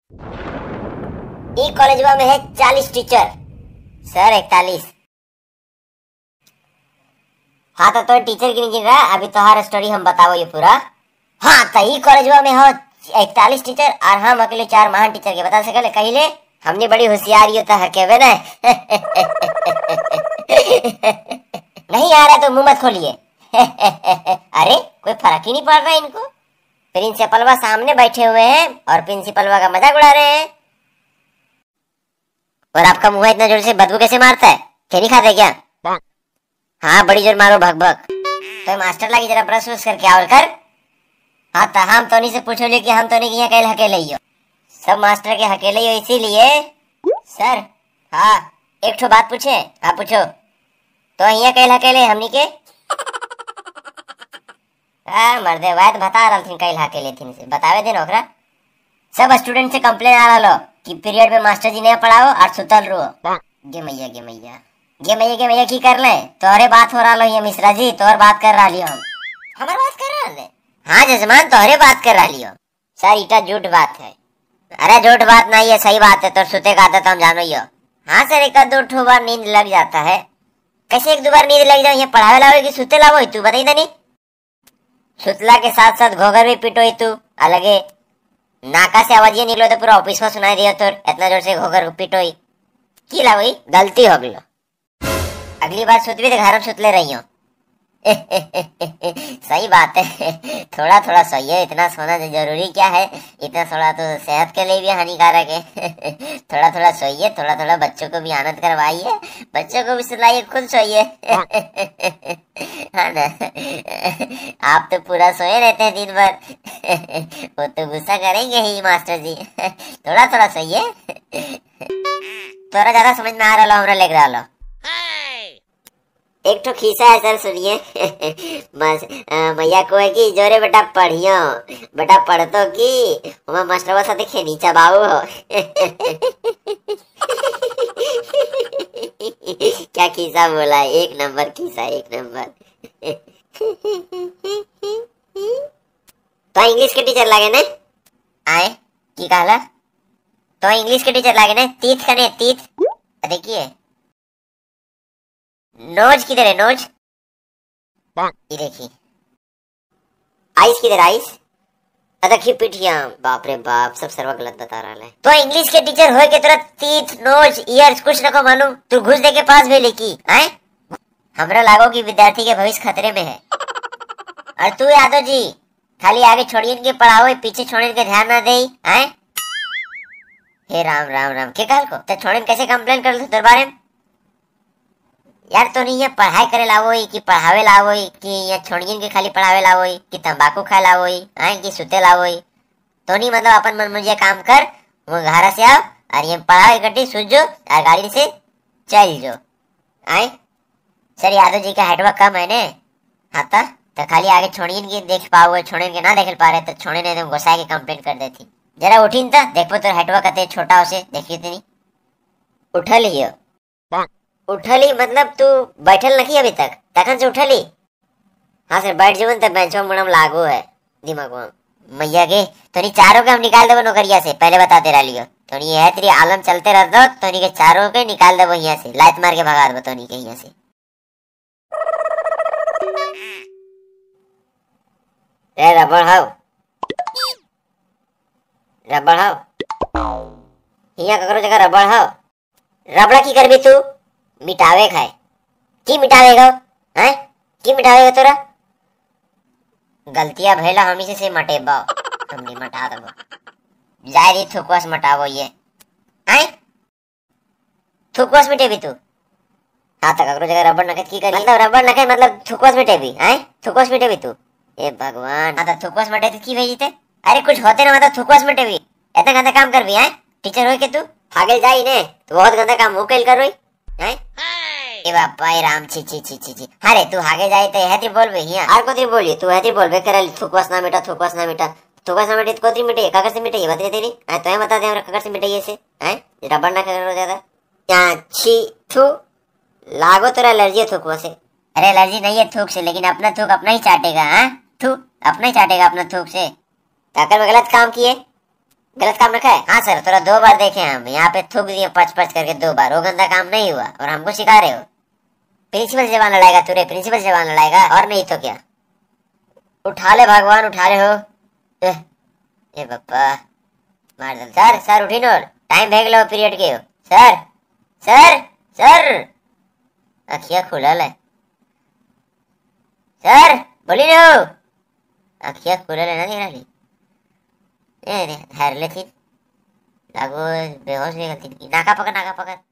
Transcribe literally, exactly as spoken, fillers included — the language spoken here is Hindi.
ई कॉलेजवा में है चालीस टीचर, सर इकतालीस। हाँ तो, तो टीचर की नहीं गिन रहा, अभी तोहार स्टोरी हम बताओ ये पूरा। हाँ तो ई कॉलेजवा में हो इकतालीस टीचर और हम अकेले चार महान टीचर के बता सकले कहिले हमने बड़ी होशियारी होता है के ना। नहीं आ रहा तो मुंह मत खोलिए। अरे कोई फर्क ही नहीं पड़ रहा इनको। प्रिंसिपलवा सामने बैठे हुए हैं और प्रिंसिपलवा का मजाक उड़ा रहे हैं। और आपका मुंह इतना जोर से बदबू कैसे मारता है? क्या नहीं खाते क्या? हाँ बड़ी जोर मारो भग भग। तो मास्टर लगी जरा ब्रश व्रश करके आओ कर। हाँ तो हम तो नहीं से पूछो ले कि हम तो नहीं यहाँ कल अकेले ही हो। सब मास्टर के अकेले ही हो इसीलिए। सर हाँ एक ठो बात पूछे? हाँ पूछो। तो यहाँ कल अकेले हमनी के हाँ मर्दे वायद बता रहा थी कल अकेले थी से बतावे दे नौकरा। सब स्टूडेंट से कंप्लेन आ रहा कि पीरियड में मास्टर जी ने पढ़ाओ और सुतल रहो। गे मैया गे मैया गे मैया गे मैया की कर ले तोहरे बात हो रहा ये मिश्रा जी तोहर बात कर रहा लियो हम हमार बात कर रहा है। हाँ जजमान तोहरे बात कर रहा लियो। सर इटा झूठ बात है। अरे झूठ बात नहीं है सही बात है। तो सुते का आदत हम जानो यो। हाँ सर एक दो ठो बार नींद लग जाता है। कैसे एक दो बार नींद लग जाओ यहाँ पढ़ावे लाओ कि सुते लाओ तू बताई नहीं। सुतला के साथ साथ घोघर भी पिटो तू अलगे नाका से आवाज निकलो तो पूरा ऑफिस में सुनाई दिया तो इतना जोर से घोघर पिटो की ला वही गलती हो गई। अगली बार सुतवी तो घर में सुतले रही हो। सही बात है थोड़ा थोड़ा सोइए इतना सोना जरूरी क्या है। इतना थोड़ा तो सेहत के लिए भी हानिकारक है। थोड़ा थोड़ा सोइए थोड़ा थोड़ा बच्चों को भी आनंद करवाइए बच्चों को भी सुलाइए खुद सोइए। हाँ ना आप तो पूरा सोए रहते हैं दिन भर। वो तो गुस्सा करेंगे ही मास्टर जी। थोड़ा थोड़ा सोइए। थोड़ा ज्यादा समझ में आ रहा हमरा लेकर रहा एक तो खीसा है सर सुनिए। मैया को है कि जोरे बेटा पढ़ियो बेटा पढ़ तो की मैं मास्टरवा साथे खेनी चबाऊ हो। क्या खीसा बोला एक नंबर खीसा एक नंबर। तो इंग्लिश के टीचर लागे ने आए की कहला तो इंग्लिश के टीचर लागे ने तीत कने तीत देखिए नोज किधर है नोज ये देखिए आइस किधर आइस देखिए पिटिया बाप रे बाप सब सर्व गलत बता रहा है। तो इंग्लिश के टीचर हो के तुरंत तीत नोज ईयर्स कुछ न को मालूम तू घुस दे के पास भी लेकी आए हमरा लागो कि विद्यार्थी के भविष्य खतरे में है। और तू यादव जी खाली आगे छोड़िए के पढ़ाओ पीछे छोड़ने के ध्यान ना दे आए। हे राम राम राम के काल को तो छोड़ने कैसे कंप्लेन कर लो तेरे बारे में यार। तो नहीं ये पढ़ाई करे लावो कि पढ़ावे लावो कि ये छोड़ियन के खाली पढ़ावे लावो कि तंबाकू खाए लावो आए कि सुते लावो तो नहीं मतलब अपन मन मुझे काम कर वो घर से आओ और ये पढ़ाओ इकट्ठी सूझ जो और गाड़ी से चल जो आए। सर यादव जी का हेडवर्क कम है ने हाँ तो, तो खाली आगे छोड़ियन के देख पाओ छोड़ियन के ना देख पा रहे तो छोड़े नहीं तुम गुस्सा के कंप्लेंट कर देती। जरा उठीन था देखो तो हेडवर्क कते छोटा उसे देखिए इतनी उठल ही उठली मतलब तू बैठल नहीं अभी तक तखन से उठली। हाँ सर बैठ जाओ तब बेंचो मुड़म लागू है दिमाग में मैया के तो नहीं चारों के हम निकाल देवो नौकरिया से पहले बताते रह लियो तो नहीं है तेरी आलम चलते रह दो तो नहीं के चारों के निकाल देवो यहाँ से लात मार के भगा दो तो नहीं के यहाँ से। रे रबड़ हाउ रबड़ हाउ यहाँ ककरो जगह रबड़ हाउ रबड़ा की करबी तू मिटावे खाए की मिटावेगा हैं की मिटावेगा तोरा गलतियां भैला हमी से से मटेबा हमने मटा दबो जाय दी थुकवास मटावो ये हैं थुकवास मिटेबी तू हाँ तक ककरो जगह रबड़ नखे की करी मतलब रबड़ नखे मतलब थुकवास मिटेबी हैं थुकवास मिटेबी तू ए भगवान हाँ तो थुकवास मटे तो की भेजी थे। अरे कुछ होते ना मतलब थुकवास मिटेबी इतना गंदा काम करबी हैं टीचर हो के तू आगे जाई ने तो बहुत गंदा काम वो कैल कर हैं ए बापा ए राम छी छी छी छी छी अरे तू आगे जाए तो हेती बोलबे हिया आर कोती बोलिए तू हेती बोलबे करल थुकवास ना मिटा थुकवास ना मिटा थुकवास ना मिटे तो कोती मिटे काकर से मिटे ये बता तेरी आ तो बता दे हमरा काकर से मिटे ये से हैं रबड़ ना करो ज्यादा क्या छी थू लागो तेरा एलर्जी है थुकवास से। अरे एलर्जी नहीं है थूक से लेकिन अपना थूक अपना ही चाटेगा हां थू अपना ही चाटेगा अपना थूक से ताकर में गलत काम किए गलत काम रखा है? हाँ सर, थोड़ा दो बार देखे हम, यहाँ पे थूक दिए पच पच करके दो बार, वो गंदा काम नहीं हुआ और हमको सिखा रहे हो। प्रिंसिपल से जवान लड़ाएगा तुरे, प्रिंसिपल से जवान लड़ाएगा, और नहीं तो क्या। उठा ले भगवान, उठा ले हो। ए, ए बप्पा मार दल। सर सर उठी नो, टाइम भेग लो पीरियड के हो। सर सर सर अखिया खुला ले। सर बोली नो, अखिया खुला ले ना दिख रही। ए रे हरले थी लागो, बेहोश हो गई थी। नाका पकड़, नाका पकड़।